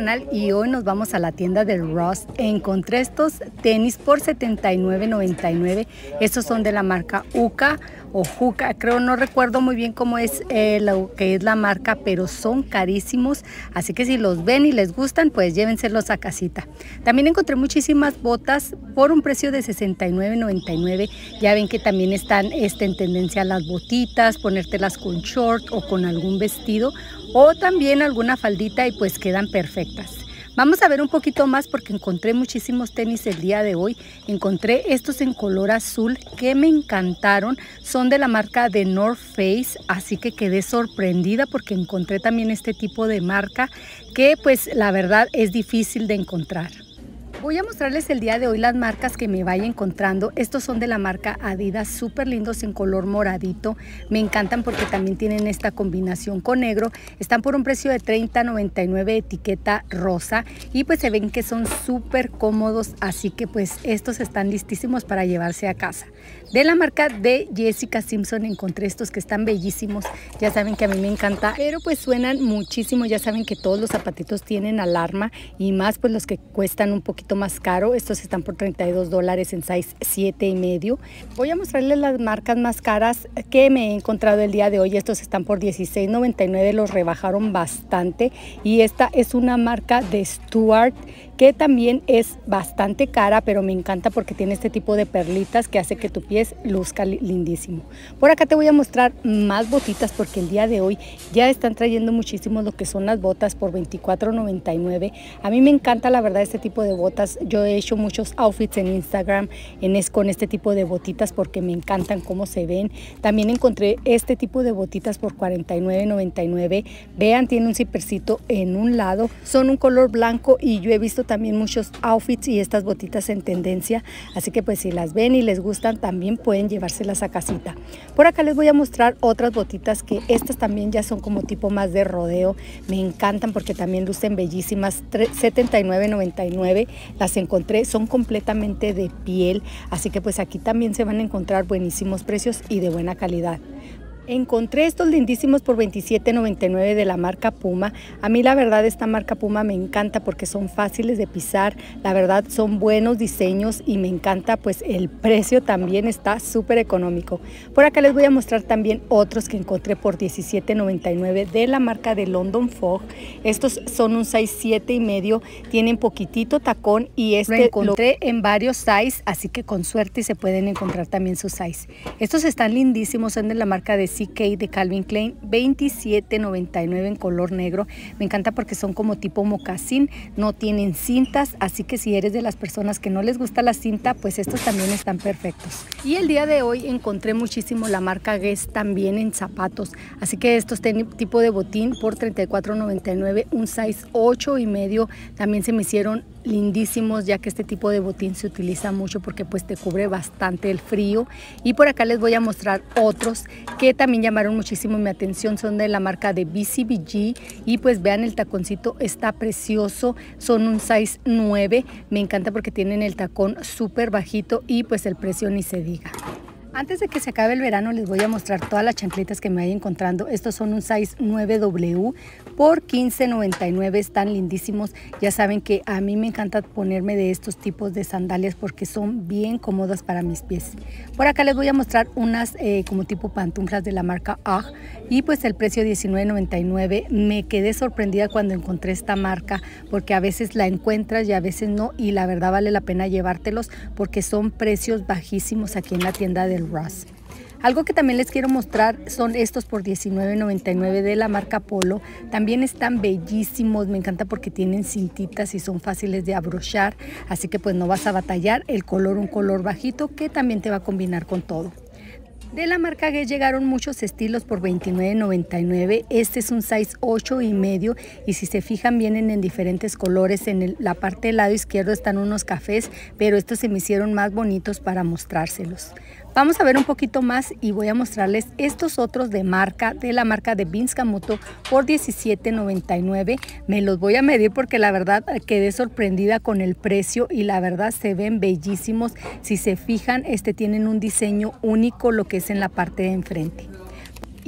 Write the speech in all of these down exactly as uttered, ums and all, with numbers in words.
canal y hoy nos vamos a la tienda del Ross. Encontré estos tenis por setenta y nueve noventa y nueve. Estos son de la marca Uka o Juca, creo, no recuerdo muy bien cómo es eh, lo que es la marca, pero son carísimos, así que si los ven y les gustan, pues llévenselos a casita. También encontré muchísimas botas por un precio de sesenta y nueve noventa y nueve. Ya ven que también están este, en tendencia las botitas, ponértelas con short o con algún vestido o también alguna faldita y pues quedan perfectas. Vamos a ver un poquito más porque encontré muchísimos tenis el día de hoy. Encontré estos en color azul que me encantaron. Son de la marca de North Face, así que quedé sorprendida porque encontré también este tipo de marca que pues la verdad es difícil de encontrar. Voy a mostrarles el día de hoy las marcas que me vaya encontrando. Estos son de la marca Adidas, súper lindos en color moradito. Me encantan porque también tienen esta combinación con negro. Están por un precio de treinta noventa y nueve, etiqueta rosa. Y pues se ven que son súper cómodos, así que pues estos están listísimos para llevarse a casa. De la marca de Jessica Simpson encontré estos que están bellísimos. Ya saben que a mí me encanta, pero pues suenan muchísimo. Ya saben que todos los zapatitos tienen alarma y más pues los que cuestan un poquito más caro. Estos están por treinta y dos dólares en size siete y medio. Voy a mostrarles las marcas más caras que me he encontrado el día de hoy. Estos están por dieciséis noventa y nueve, los rebajaron bastante. Y esta es una marca de Stuart que también es bastante cara, pero me encanta porque tiene este tipo de perlitas que hace que tu pies luzca lindísimo. Por acá te voy a mostrar más botitas porque el día de hoy ya están trayendo muchísimo lo que son las botas por veinticuatro noventa y nueve. A mí me encanta la verdad este tipo de botas. Yo he hecho muchos outfits en Instagram en es, con este tipo de botitas porque me encantan cómo se ven. También encontré este tipo de botitas por cuarenta y nueve noventa y nueve. Vean, tiene un zipercito en un lado. Son un color blanco y yo he visto también muchos outfits y estas botitas en tendencia, así que pues si las ven y les gustan también pueden llevárselas a casita. Por acá les voy a mostrar otras botitas que estas también ya son como tipo más de rodeo. Me encantan porque también lucen bellísimas. setenta y nueve noventa y nueve las encontré, son completamente de piel, así que pues aquí también se van a encontrar buenísimos precios y de buena calidad. Encontré estos lindísimos por veintisiete noventa y nueve de la marca Puma. A mí la verdad esta marca Puma me encanta porque son fáciles de pisar, la verdad son buenos diseños y me encanta pues el precio también está súper económico. Por acá les voy a mostrar también otros que encontré por diecisiete noventa y nueve de la marca de London Fog. Estos son un size siete y medio, tienen poquitito tacón y este lo encontré en varios size, así que con suerte se pueden encontrar también su size. Estos están lindísimos, son de la marca de C K de Calvin Klein, veintisiete noventa y nueve en color negro. Me encanta porque son como tipo mocasín, no tienen cintas, así que si eres de las personas que no les gusta la cinta, pues estos también están perfectos. Y el día de hoy encontré muchísimo la marca Guess también en zapatos, así que estos tipo de botín por treinta y cuatro noventa y nueve, un size ocho y medio, también se me hicieron lindísimos ya que este tipo de botín se utiliza mucho porque pues te cubre bastante el frío. Y por acá les voy a mostrar otros que también llamaron muchísimo mi atención, son de la marca de B C B G y pues vean el taconcito está precioso, son un size nueve, me encanta porque tienen el tacón súper bajito y pues el precio ni se diga. Antes de que se acabe el verano les voy a mostrar todas las chancletas que me vaya encontrando. Estos son un size nueve W por quince noventa y nueve, están lindísimos. Ya saben que a mí me encanta ponerme de estos tipos de sandalias porque son bien cómodas para mis pies. Por acá les voy a mostrar unas eh, como tipo pantuflas de la marca U G G y pues el precio diecinueve noventa y nueve. Me quedé sorprendida cuando encontré esta marca porque a veces la encuentras y a veces no, y la verdad vale la pena llevártelos porque son precios bajísimos aquí en la tienda del Ross. Algo que también les quiero mostrar son estos por diecinueve noventa y nueve de la marca Polo. También están bellísimos, me encanta porque tienen cintitas y son fáciles de abrochar, así que pues no vas a batallar. El color, un color bajito que también te va a combinar con todo. De la marca Guess llegaron muchos estilos por veintinueve noventa y nueve. Este es un size ocho y medio y si se fijan vienen en diferentes colores. En el, la parte del lado izquierdo están unos cafés, pero estos se me hicieron más bonitos para mostrárselos. Vamos a ver un poquito más y voy a mostrarles estos otros de marca, de la marca de Vince Camuto por diecisiete noventa y nueve. Me los voy a medir porque la verdad quedé sorprendida con el precio y la verdad se ven bellísimos. Si se fijan, este tienen un diseño único, lo que es en la parte de enfrente.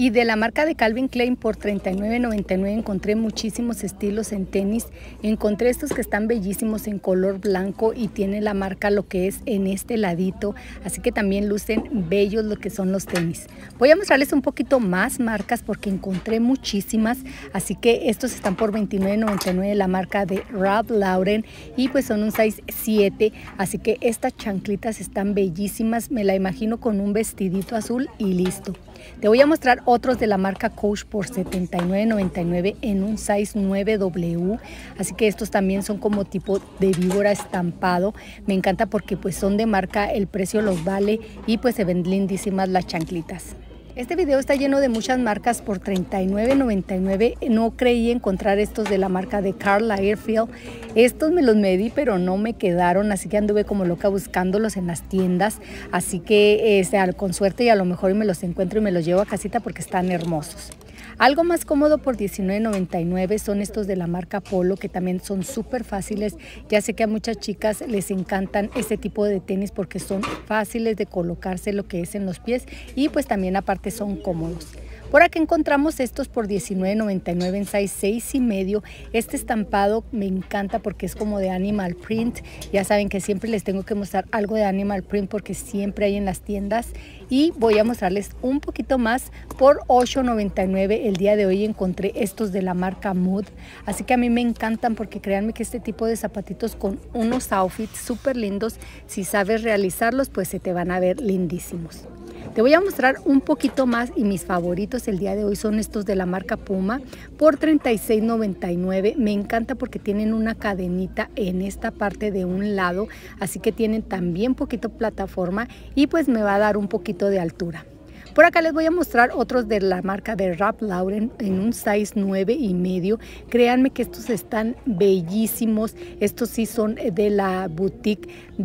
Y de la marca de Calvin Klein por treinta y nueve noventa y nueve encontré muchísimos estilos en tenis. Encontré estos que están bellísimos en color blanco y tiene la marca lo que es en este ladito. Así que también lucen bellos lo que son los tenis. Voy a mostrarles un poquito más marcas porque encontré muchísimas. Así que estos están por veintinueve noventa y nueve, la marca de Ralph Lauren. Y pues son un size siete. Así que estas chanclitas están bellísimas. Me la imagino con un vestidito azul y listo. Te voy a mostrar otros de la marca Coach por setenta y nueve noventa y nueve en un size nueve W. Así que estos también son como tipo de víbora estampado. Me encanta porque pues son de marca, el precio los vale y pues se ven lindísimas las chanclitas. Este video está lleno de muchas marcas por treinta y nueve noventa y nueve. No creí encontrar estos de la marca de Karl Lagerfeld. Estos me los medí pero no me quedaron, así que anduve como loca buscándolos en las tiendas. Así que eh, con suerte y a lo mejor me los encuentro y me los llevo a casita porque están hermosos. Algo más cómodo por diecinueve noventa y nueve son estos de la marca Polo, que también son súper fáciles. Ya sé que a muchas chicas les encantan este tipo de tenis porque son fáciles de colocarse lo que es en los pies y pues también aparte son cómodos. Por acá encontramos estos por diecinueve noventa y nueve en size seis y medio. Este estampado me encanta porque es como de animal print. Ya saben que siempre les tengo que mostrar algo de animal print porque siempre hay en las tiendas. Y voy a mostrarles un poquito más por ocho noventa y nueve. El día de hoy encontré estos de la marca Mood. Así que a mí me encantan porque créanme que este tipo de zapatitos con unos outfits súper lindos, si sabes realizarlos, pues se te van a ver lindísimos. Te voy a mostrar un poquito más y mis favoritos el día de hoy son estos de la marca Puma por treinta y seis noventa y nueve. Me encanta porque tienen una cadenita en esta parte de un lado, así que tienen también poquito plataforma y pues me va a dar un poquito de altura. Por acá les voy a mostrar otros de la marca de Ralph Lauren en un size nueve y medio. Créanme que estos están bellísimos. Estos sí son de la boutique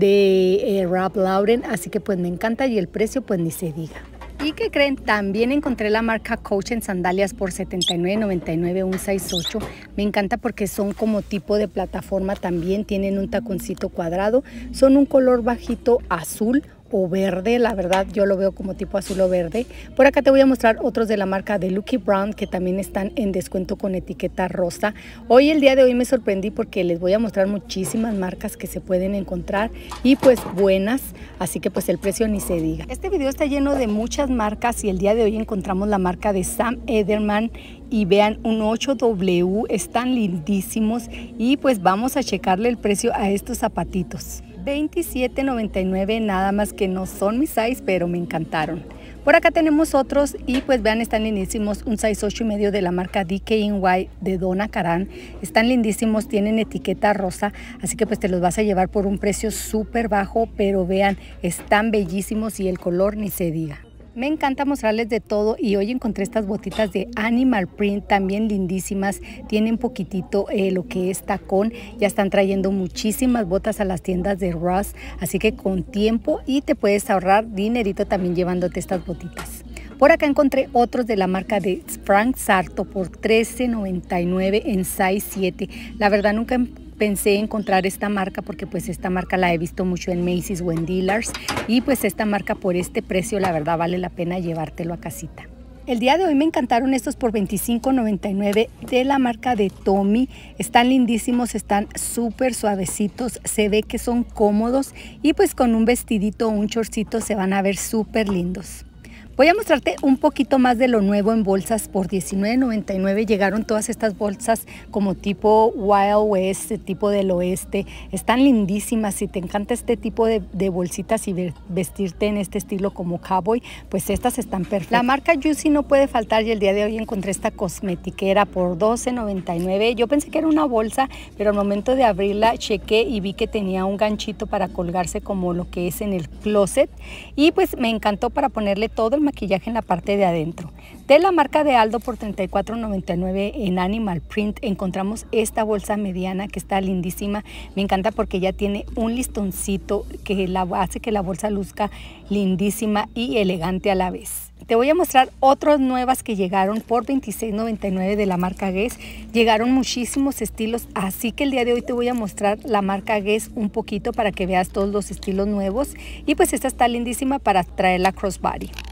de eh, Ralph Lauren, así que pues me encanta y el precio pues ni se diga. ¿Y qué creen? También encontré la marca Coach en sandalias por setenta y nueve noventa y nueve, un size ocho. Me encanta porque son como tipo de plataforma también, tienen un taconcito cuadrado, son un color bajito azul o verde, la verdad yo lo veo como tipo azul o verde. Por acá te voy a mostrar otros de la marca de Lucky Brown que también están en descuento con etiqueta rosa. Hoy, el día de hoy me sorprendí porque les voy a mostrar muchísimas marcas que se pueden encontrar y pues buenas, así que pues el precio ni se diga. Este video está lleno de muchas marcas y el día de hoy encontramos la marca de Sam Edelman y vean un ocho W, están lindísimos y pues vamos a checarle el precio a estos zapatitos. veintisiete noventa y nueve, nada más que no son mi size, pero me encantaron. Por acá tenemos otros y pues vean, están lindísimos, un size ocho y medio de la marca D K N Y de Donna Karan. Están lindísimos, tienen etiqueta rosa, así que pues te los vas a llevar por un precio súper bajo, pero vean, están bellísimos y el color ni se diga. Me encanta mostrarles de todo y hoy encontré estas botitas de animal print también lindísimas. Tienen poquitito eh, lo que es tacón. Ya están trayendo muchísimas botas a las tiendas de Ross, así que con tiempo y te puedes ahorrar dinerito también llevándote estas botitas. Por acá encontré otros de la marca de Frank Sarto por trece noventa y nueve en size siete. La verdad nunca pensé encontrar esta marca porque pues esta marca la he visto mucho en Macy's o en Dillard's y pues esta marca por este precio la verdad vale la pena llevártelo a casita. El día de hoy me encantaron estos por veinticinco noventa y nueve de la marca de Tommy. Están lindísimos, están súper suavecitos, se ve que son cómodos y pues con un vestidito o un shortcito se van a ver súper lindos. Voy a mostrarte un poquito más de lo nuevo en bolsas por diecinueve noventa y nueve. Llegaron todas estas bolsas como tipo Wild West, tipo del oeste. Están lindísimas. Si te encanta este tipo de, de bolsitas y vestirte en este estilo como cowboy, pues estas están perfectas. La marca Juicy no puede faltar y el día de hoy encontré esta cosmetiquera por doce noventa y nueve. Yo pensé que era una bolsa, pero al momento de abrirla chequé y vi que tenía un ganchito para colgarse como lo que es en el closet. Y pues me encantó para ponerle todo el maquillaje en la parte de adentro. De la marca de Aldo por treinta y cuatro noventa y nueve en animal print encontramos esta bolsa mediana que está lindísima. Me encanta porque ya tiene un listoncito que la hace que la bolsa luzca lindísima y elegante a la vez. Te voy a mostrar otras nuevas que llegaron por veintiséis noventa y nueve de la marca Guess. Llegaron muchísimos estilos, así que el día de hoy te voy a mostrar la marca Guess un poquito para que veas todos los estilos nuevos. Y pues esta está lindísima para traer la crossbody.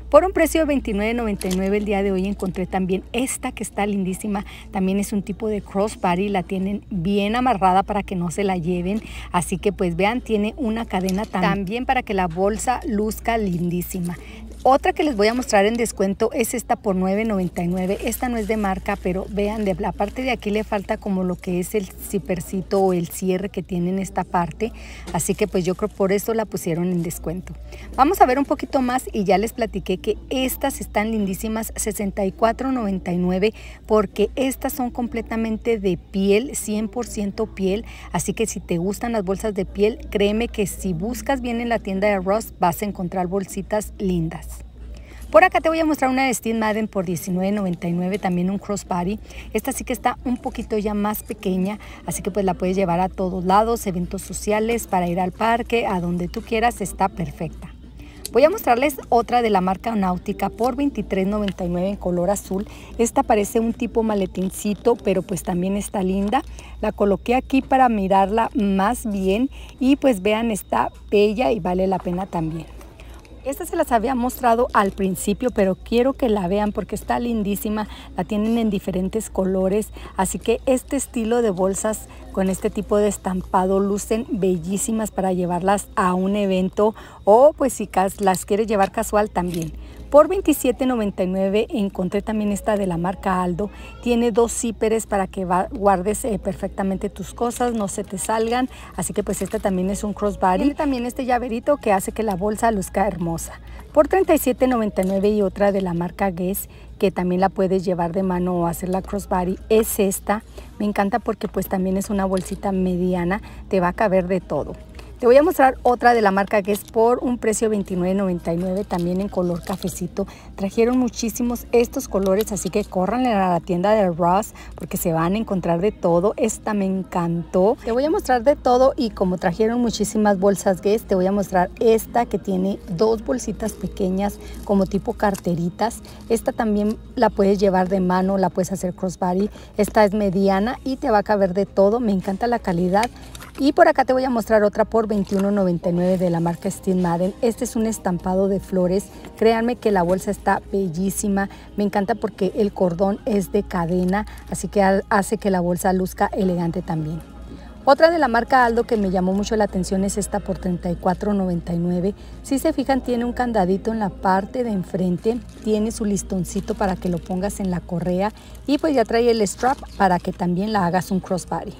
Por un precio de veintinueve noventa y nueve el día de hoy encontré también esta que está lindísima. También es un tipo de crossbody, la tienen bien amarrada para que no se la lleven. Así que pues vean, tiene una cadena también para que la bolsa luzca lindísima. Otra que les voy a mostrar en descuento es esta por nueve noventa y nueve. Esta no es de marca, pero vean, de la parte de aquí le falta como lo que es el zippercito o el cierre que tiene en esta parte. Así que pues yo creo por eso la pusieron en descuento. Vamos a ver un poquito más y ya les platiqué que estas están lindísimas, sesenta y cuatro noventa y nueve, porque estas son completamente de piel, cien por ciento piel. Así que si te gustan las bolsas de piel, créeme que si buscas bien en la tienda de Ross vas a encontrar bolsitas lindas. Por acá te voy a mostrar una de Steve Madden por diecinueve noventa y nueve, también un crossbody. Esta sí que está un poquito ya más pequeña, así que pues la puedes llevar a todos lados, eventos sociales, para ir al parque, a donde tú quieras, está perfecta. Voy a mostrarles otra de la marca Nautica por veintitrés noventa y nueve en color azul. Esta parece un tipo maletincito, pero pues también está linda. La coloqué aquí para mirarla más bien y pues vean, está bella y vale la pena también. Esta se las había mostrado al principio, pero quiero que la vean porque está lindísima. La tienen en diferentes colores, así que este estilo de bolsas con este tipo de estampado lucen bellísimas para llevarlas a un evento o pues si las quieres llevar casual también. Por veintisiete noventa y nueve encontré también esta de la marca Aldo. Tiene dos zíperes para que guardes eh, perfectamente tus cosas, no se te salgan. Así que pues este también es un crossbody. Tiene también este llaverito que hace que la bolsa luzca hermosa. Por treinta y siete noventa y nueve y otra de la marca Guess, que también la puedes llevar de mano o hacer la crossbody, es esta. Me encanta porque pues también es una bolsita mediana, te va a caber de todo. Te voy a mostrar otra de la marca Guess por un precio de veintinueve noventa y nueve, también en color cafecito. Trajeron muchísimos estos colores, así que corran a la tienda de Ross porque se van a encontrar de todo. Esta me encantó. Te voy a mostrar de todo y como trajeron muchísimas bolsas Guess, te voy a mostrar esta que tiene dos bolsitas pequeñas como tipo carteritas. Esta también la puedes llevar de mano, la puedes hacer crossbody. Esta es mediana y te va a caber de todo. Me encanta la calidad. Y por acá te voy a mostrar otra por veintiuno noventa y nueve de la marca Steve Madden. Este es un estampado de flores. Créanme que la bolsa está bellísima. Me encanta porque el cordón es de cadena, así que hace que la bolsa luzca elegante también. Otra de la marca Aldo que me llamó mucho la atención es esta por treinta y cuatro noventa y nueve. Si se fijan, tiene un candadito en la parte de enfrente, tiene su listoncito para que lo pongas en la correa y pues ya trae el strap para que también la hagas un crossbody.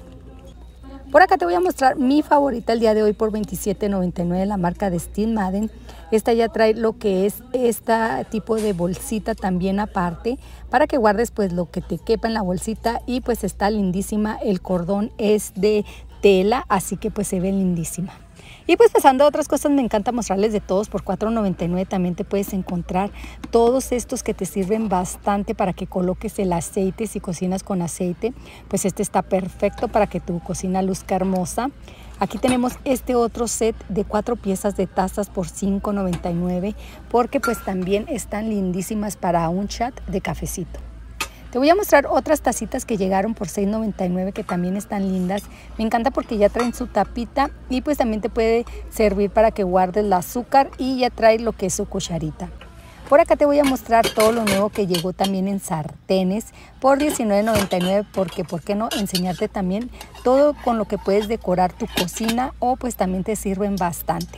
Por acá te voy a mostrar mi favorita el día de hoy por veintisiete noventa y nueve, la marca de Steve Madden. Esta ya trae lo que es este tipo de bolsita también aparte para que guardes pues lo que te quepa en la bolsita y pues está lindísima. El cordón es de tela, así que pues se ve lindísima. Y pues pasando a otras cosas, me encanta mostrarles de todos. Por cuatro noventa y nueve también te puedes encontrar todos estos que te sirven bastante para que coloques el aceite. Si cocinas con aceite, pues este está perfecto para que tu cocina luzca hermosa. Aquí tenemos este otro set de cuatro piezas de tazas por cinco noventa y nueve, porque pues también están lindísimas para un chat de cafecito. Te voy a mostrar otras tacitas que llegaron por seis noventa y nueve que también están lindas. Me encanta porque ya traen su tapita y pues también te puede servir para que guardes el azúcar y ya trae lo que es su cucharita. Por acá te voy a mostrar todo lo nuevo que llegó también en sartenes por diecinueve noventa y nueve, porque por qué no enseñarte también todo con lo que puedes decorar tu cocina o pues también te sirven bastante.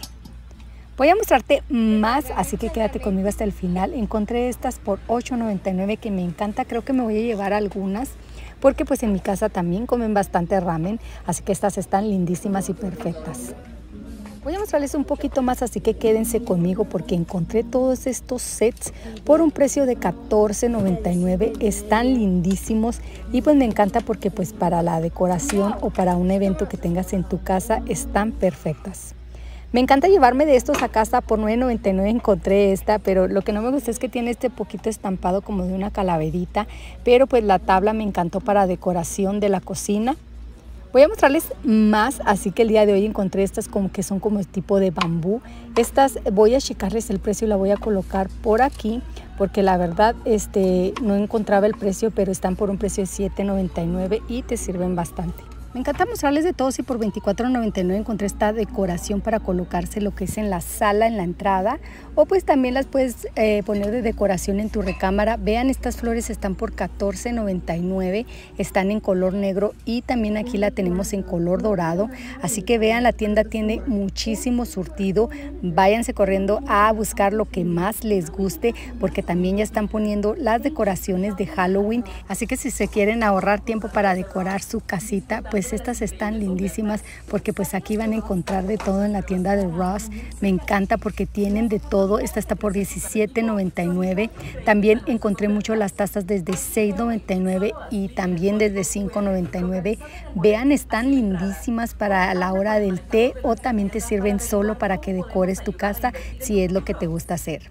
Voy a mostrarte más, así que quédate conmigo hasta el final. Encontré estas por ocho noventa y nueve que me encanta. Creo que me voy a llevar algunas porque pues en mi casa también comen bastante ramen, así que estas están lindísimas y perfectas. Voy a mostrarles un poquito más, así que quédense conmigo porque encontré todos estos sets por un precio de catorce noventa y nueve. Están lindísimos y pues me encanta porque pues para la decoración o para un evento que tengas en tu casa están perfectas. Me encanta llevarme de estos a casa. Por nueve noventa y nueve encontré esta, pero lo que no me gusta es que tiene este poquito estampado como de una calaverita, pero pues la tabla me encantó para decoración de la cocina. Voy a mostrarles más, así que el día de hoy encontré estas como que son como tipo de bambú. Estas voy a checarles el precio y la voy a colocar por aquí, porque la verdad este, no encontraba el precio, pero están por un precio de siete noventa y nueve y te sirven bastante. Me encanta mostrarles de todos y por veinticuatro noventa y nueve encontré esta decoración para colocarse lo que es en la sala, en la entrada, o pues también las puedes eh, poner de decoración en tu recámara. Vean, estas flores están por catorce noventa y nueve, están en color negro y también aquí la tenemos en color dorado, así que vean, la tienda tiene muchísimo surtido. Váyanse corriendo a buscar lo que más les guste porque también ya están poniendo las decoraciones de Halloween, así que si se quieren ahorrar tiempo para decorar su casita, pues Pues estas están lindísimas porque pues aquí van a encontrar de todo en la tienda de Ross. Me encanta porque tienen de todo. Esta está por diecisiete noventa y nueve. También encontré mucho las tazas desde seis noventa y nueve y también desde cinco noventa y nueve. Vean, están lindísimas para la hora del té o también te sirven solo para que decores tu casa si es lo que te gusta hacer.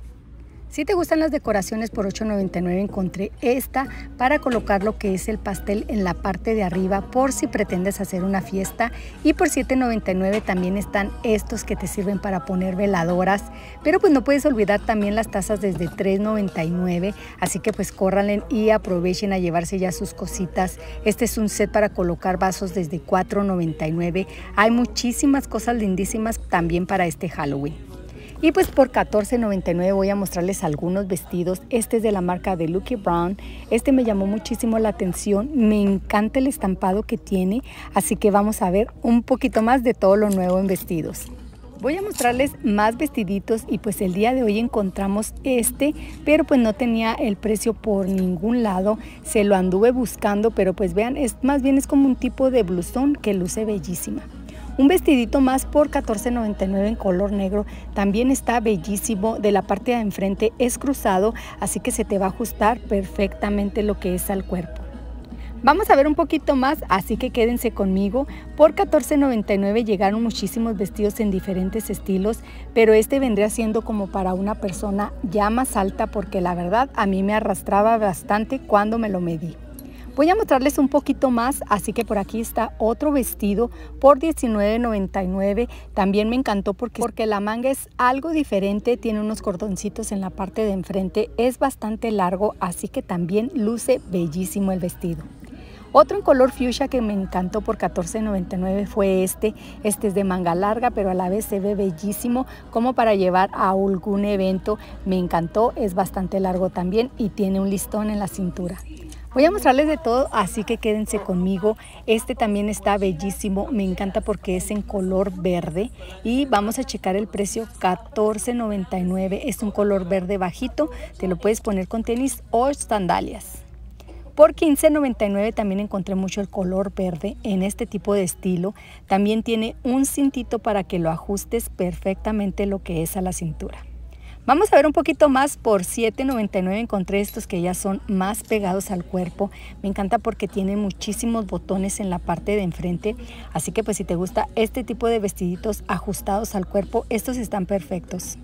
Si te gustan las decoraciones, por ocho noventa y nueve encontré esta para colocar lo que es el pastel en la parte de arriba por si pretendes hacer una fiesta, y por siete noventa y nueve también están estos que te sirven para poner veladoras, pero pues no puedes olvidar también las tazas desde tres noventa y nueve, así que pues córranle y aprovechen a llevarse ya sus cositas. Este es un set para colocar vasos desde cuatro noventa y nueve. Hay muchísimas cosas lindísimas también para este Halloween. Y pues por catorce noventa y nueve voy a mostrarles algunos vestidos. Este es de la marca de Lucky Brand. Este me llamó muchísimo la atención. Me encanta el estampado que tiene. Así que vamos a ver un poquito más de todo lo nuevo en vestidos. Voy a mostrarles más vestiditos y pues el día de hoy encontramos este, pero pues no tenía el precio por ningún lado. Se lo anduve buscando, pero pues vean, es más bien es como un tipo de blusón que luce bellísima. Un vestidito más por catorce noventa y nueve en color negro, también está bellísimo. De la parte de enfrente es cruzado, así que se te va a ajustar perfectamente lo que es al cuerpo. Vamos a ver un poquito más, así que quédense conmigo. Por catorce noventa y nueve llegaron muchísimos vestidos en diferentes estilos, pero este vendría siendo como para una persona ya más alta porque la verdad a mí me arrastraba bastante cuando me lo medí. Voy a mostrarles un poquito más, así que por aquí está otro vestido por diecinueve noventa y nueve. También me encantó porque, porque la manga es algo diferente, tiene unos cordoncitos en la parte de enfrente, es bastante largo, así que también luce bellísimo el vestido. Otro en color fuchsia que me encantó por catorce noventa y nueve fue este. Este es de manga larga, pero a la vez se ve bellísimo como para llevar a algún evento. Me encantó, es bastante largo también y tiene un listón en la cintura. Voy a mostrarles de todo, así que quédense conmigo. Este también está bellísimo, me encanta porque es en color verde y vamos a checar el precio. Catorce noventa y nueve, es un color verde bajito, te lo puedes poner con tenis o sandalias. Por quince noventa y nueve también encontré mucho el color verde en este tipo de estilo. También tiene un cintito para que lo ajustes perfectamente lo que es a la cintura. Vamos a ver un poquito más. Por siete noventa y nueve encontré estos que ya son más pegados al cuerpo. Me encanta porque tienen muchísimos botones en la parte de enfrente. Así que pues si te gusta este tipo de vestiditos ajustados al cuerpo, estos están perfectos.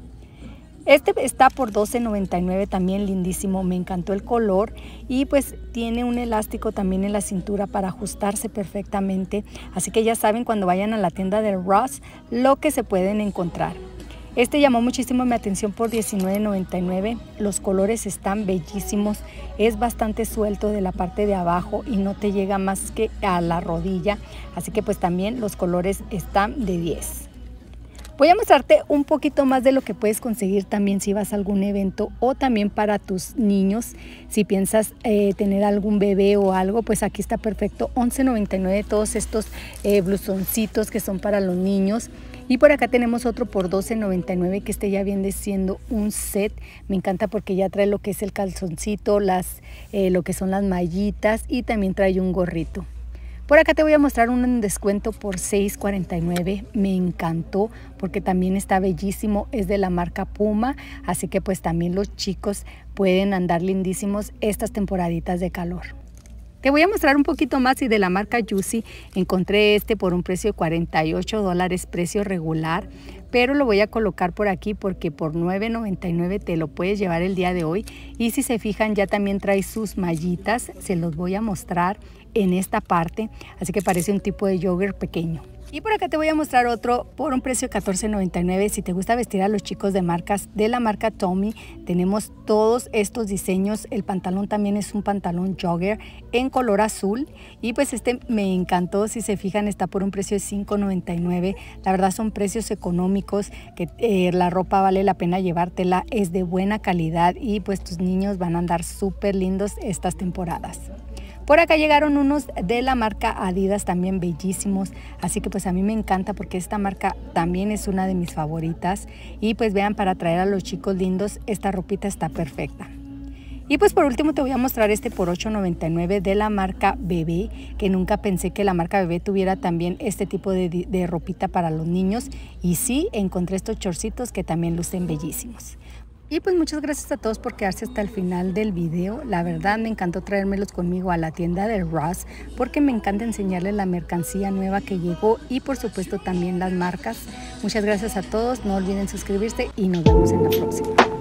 Este está por doce noventa y nueve, también lindísimo. Me encantó el color y pues tiene un elástico también en la cintura para ajustarse perfectamente. Así que ya saben, cuando vayan a la tienda de Ross, lo que se pueden encontrar. Este llamó muchísimo mi atención por diecinueve noventa y nueve. Los colores están bellísimos. Es bastante suelto de la parte de abajo y no te llega más que a la rodilla. Así que pues también los colores están de diez. Voy a mostrarte un poquito más de lo que puedes conseguir también si vas a algún evento o también para tus niños. Si piensas eh, tener algún bebé o algo, pues aquí está perfecto. once noventa y nueve todos estos eh, blusoncitos que son para los niños. Y por acá tenemos otro por doce noventa y nueve que este ya viene siendo un set. Me encanta porque ya trae lo que es el calzoncito, las, eh, lo que son las mallitas y también trae un gorrito. Por acá te voy a mostrar un descuento por seis cuarenta y nueve. Me encantó porque también está bellísimo. Es de la marca Puma, así que pues también los chicos pueden andar lindísimos estas temporaditas de calor. Te voy a mostrar un poquito más y de la marca Juicy. Encontré este por un precio de cuarenta y ocho dólares, precio regular, pero lo voy a colocar por aquí porque por nueve noventa y nueve te lo puedes llevar el día de hoy. Y si se fijan, ya también trae sus mallitas, se los voy a mostrar en esta parte, así que parece un tipo de jogger pequeño. Y por acá te voy a mostrar otro por un precio de catorce noventa y nueve. Si te gusta vestir a los chicos de marcas de la marca Tommy, tenemos todos estos diseños. El pantalón también es un pantalón jogger en color azul. Y pues este me encantó. Si se fijan, está por un precio de cinco noventa y nueve. La verdad son precios económicos, que eh, la ropa vale la pena llevártela. Es de buena calidad y pues tus niños van a andar súper lindos estas temporadas. Por acá llegaron unos de la marca Adidas también bellísimos, así que pues a mí me encanta porque esta marca también es una de mis favoritas. Y pues vean, para traer a los chicos lindos, esta ropita está perfecta. Y pues por último te voy a mostrar este por ocho noventa y nueve de la marca Bebé, que nunca pensé que la marca Bebé tuviera también este tipo de, de ropita para los niños. Y sí, encontré estos chorcitos que también lucen bellísimos. Y pues muchas gracias a todos por quedarse hasta el final del video. La verdad me encantó traérmelos conmigo a la tienda de Ross porque me encanta enseñarles la mercancía nueva que llegó y por supuesto también las marcas. Muchas gracias a todos, no olviden suscribirse y nos vemos en la próxima.